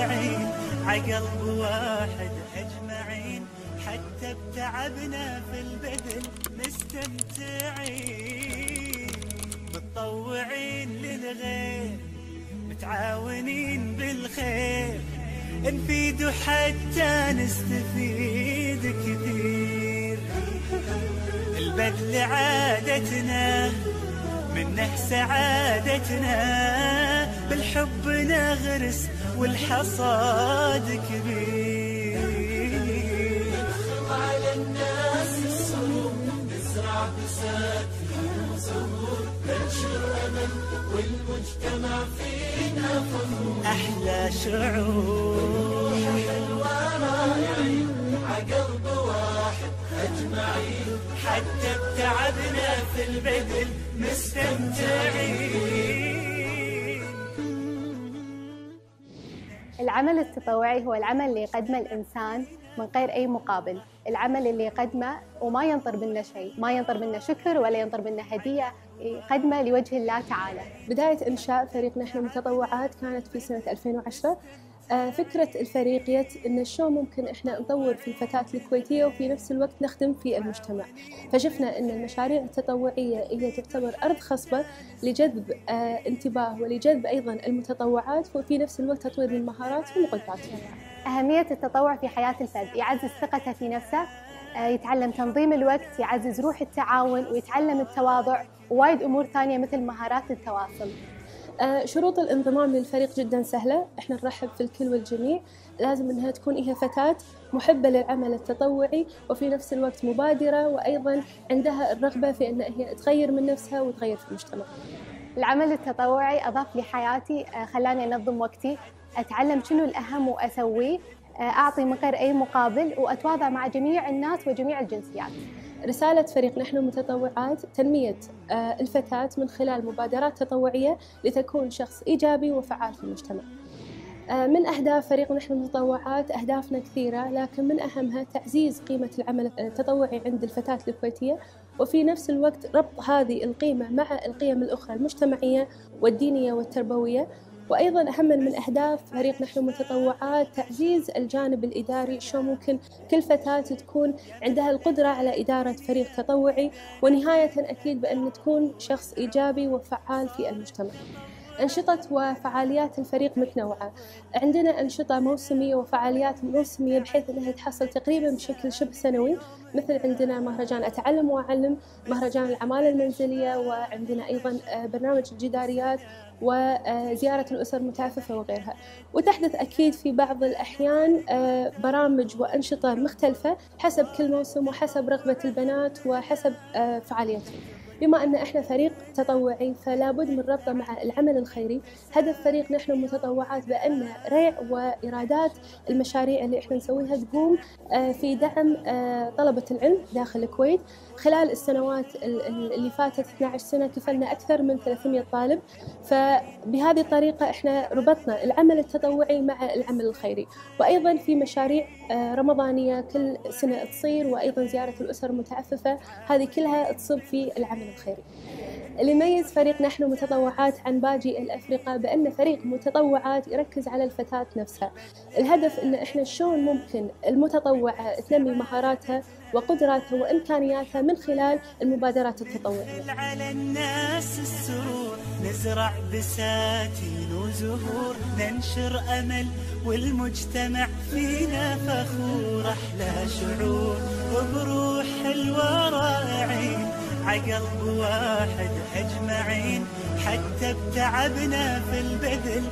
رائعين عقلب واحد أجمعين، حتى بتعبنا في البذل مستمتعين، متطوعين للغير متعاونين بالخير، نفيد حتى نستفيد كثير. البذل عادتنا منه سعادتنا، بالحب نغرس والحصاد كبير. ندخل على الناس السرور، نزرع بسات فيهم زهور، ننشر أمل والمجتمع فينا فخور. أحلى شعور حلوة رائعين عقلب واحد أجمعين، حتى بتعبنا في البذل مستمتعين. العمل التطوعي هو العمل اللي يقدمه الإنسان من غير أي مقابل، العمل اللي يقدمه وما ينطر منه شيء، ما ينطر منه شكر ولا ينطر منه هدية، يقدمه لوجه الله تعالى. بداية إنشاء فريق نحن متطوعات كانت في سنة 2010. فكرة الفريق إن شلون ممكن إحنا نطور في الفتاة الكويتية وفي نفس الوقت نخدم في المجتمع. فشفنا إن المشاريع التطوعية هي تعتبر أرض خصبة لجذب انتباه ولجذب أيضا المتطوعات، وفي نفس الوقت تطوير المهارات وقدراتهم. أهمية التطوع في حياة الفرد: يعزز ثقته في نفسه، يتعلم تنظيم الوقت، يعزز روح التعاون، ويتعلم التواضع ووايد أمور ثانية مثل مهارات التواصل. شروط الانضمام للفريق جدا سهلة، احنا نرحب في الكل والجميع. لازم انها تكون هي فتاة محبة للعمل التطوعي وفي نفس الوقت مبادرة، وايضا عندها الرغبة في ان هي تغير من نفسها وتغير في المجتمع. العمل التطوعي أضاف لحياتي، خلاني أنظم وقتي، أتعلم شنو الأهم وأسويه، أعطي من غير أي مقابل، وأتواضع مع جميع الناس وجميع الجنسيات. رسالة فريق نحن متطوعات تنمية الفتاة من خلال مبادرات تطوعية لتكون شخص إيجابي وفعال في المجتمع. من أهداف فريق نحن متطوعات أهدافنا كثيرة، لكن من أهمها تعزيز قيمة العمل التطوعي عند الفتاة الكويتية، وفي نفس الوقت ربط هذه القيمة مع القيم الأخرى المجتمعية والدينية والتربوية. وأيضاً أهم من أهداف فريق نحن متطوعات تعزيز الجانب الإداري، شو ممكن كل فتاة تكون عندها القدرة على إدارة فريق تطوعي، ونهاية أكيد بأن تكون شخص إيجابي وفعال في المجتمع. أنشطة وفعاليات الفريق متنوعة، عندنا أنشطة موسمية وفعاليات موسمية بحيث أنها تحصل تقريباً بشكل شبه سنوي، مثل عندنا مهرجان أتعلم وأعلم، مهرجان العمالة المنزلية، وعندنا أيضاً برنامج الجداريات وزيارة الأسر المتعففة وغيرها. وتحدث أكيد في بعض الأحيان برامج وأنشطة مختلفة حسب كل موسم وحسب رغبة البنات وحسب فعاليتهم. بما أن إحنا فريق تطوعي فلا بد من ربطه مع العمل الخيري. هدف فريق نحن متطوعات بأن ريع وإيرادات المشاريع اللي إحنا نسويها تقوم في دعم طلبة العلم داخل الكويت. خلال السنوات اللي فاتت 12 سنة كفلنا أكثر من 300 طالب، فبهذه الطريقة إحنا ربطنا العمل التطوعي مع العمل الخيري. وأيضا في مشاريع رمضانية كل سنة تصير، وأيضا زيارة الأسر المتعففة، هذه كلها تصب في العمل الخيري. اللي يميز فريق نحن متطوعات عن باقي الأفرقة بأن فريق متطوعات يركز على الفتاة نفسها. الهدف إن إحنا شلون ممكن المتطوعة تنمي مهاراتها وقدراتها وإمكانياتها من خلال المبادرات التطوعية. على الناس السرور، نزرع بساتين وزهور، ننشر أمل والمجتمع فينا فخور. أحلى شعور وبروح حلوة رائعين عقلب واحد أجمعين، حتى بتعبنا في البذل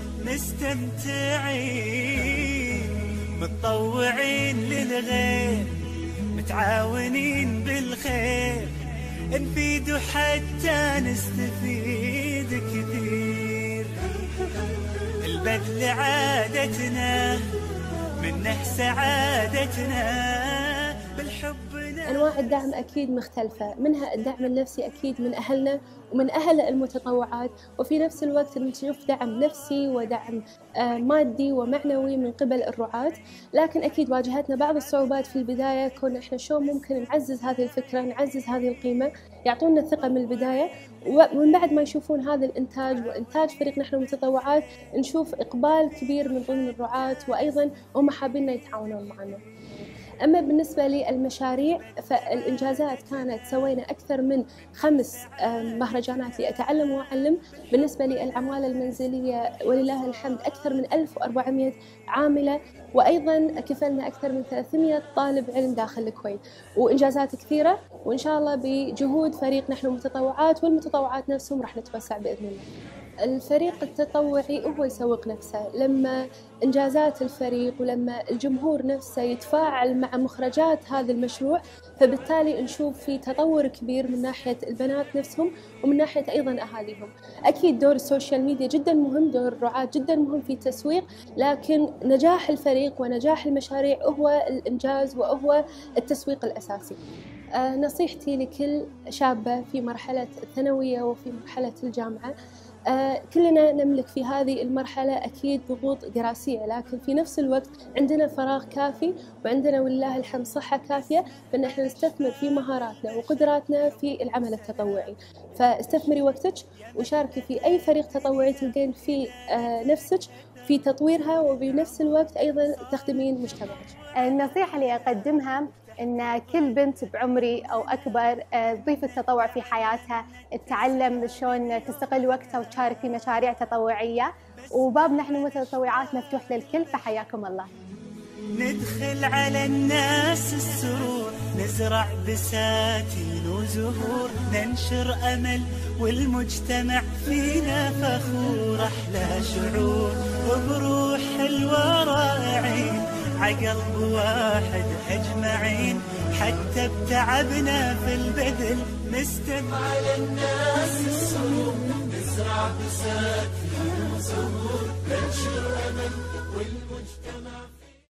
مستمتعين، متطوعين للغير متعاونين بالخير، نفيد حتى نستفيد كثير. البذل عادتنا منه سعادتنا، بالحب أنواع الدعم أكيد مختلفة، منها الدعم النفسي أكيد من أهلنا ومن أهل المتطوعات، وفي نفس الوقت نشوف دعم نفسي ودعم مادي ومعنوي من قبل الرعاة. لكن أكيد واجهتنا بعض الصعوبات في البداية، كنا إحنا شلون ممكن نعزز هذه الفكرة، نعزز هذه القيمة، يعطونا الثقة من البداية، ومن بعد ما يشوفون هذا الإنتاج وإنتاج فريق نحن المتطوعات نشوف إقبال كبير من ضمن الرعاة، وأيضا هم حابين يتعاونون معنا. أما بالنسبة للمشاريع فالإنجازات كانت سوينا أكثر من 5 مهرجانات لأتعلم وأعلم. بالنسبة للعمالة المنزلية ولله الحمد أكثر من 1400 عاملة، وأيضا كفلنا أكثر من 300 طالب علم داخل الكويت، وإنجازات كثيرة، وإن شاء الله بجهود فريق نحن المتطوعات والمتطوعات نفسهم راح نتوسع بإذن الله. الفريق التطوعي هو يسوق نفسه، لما إنجازات الفريق ولما الجمهور نفسه يتفاعل مع مخرجات هذا المشروع، فبالتالي نشوف في تطور كبير من ناحية البنات نفسهم ومن ناحية أيضا أهاليهم. أكيد دور السوشيال ميديا جدا مهم، دور الرعاة جدا مهم في التسويق، لكن نجاح الفريق ونجاح المشاريع هو الإنجاز وهو التسويق الأساسي. نصيحتي لكل شابة في مرحلة الثانوية وفي مرحلة الجامعة، كلنا نملك في هذه المرحلة أكيد ضغوط دراسية، لكن في نفس الوقت عندنا فراغ كافي وعندنا ولله الحمد صحة كافية، فإن احنا نستثمر في مهاراتنا وقدراتنا في العمل التطوعي. فاستثمري وقتك وشاركي في أي فريق تطوعي تلقين في نفسك في تطويرها، وبنفس الوقت أيضا تخدمين مجتمعك. النصيحة اللي أقدمها إن كل بنت بعمري أو أكبر تضيف التطوع في حياتها، تتعلم شلون تستغل وقتها وتشارك في مشاريع تطوعية، وباب نحن المتطوعات مفتوح للكل، فحياكم الله. ندخل على الناس السرور، نزرع بساتين وزهور، ننشر أمل والمجتمع فينا فخور. أحلى شعور وبروح الورائعين، عقلب واحد أجمعين، حتى بتعبنا في البذل نستمع. على الناس السرور، نزرع بساتين وزهور، ننشر أمل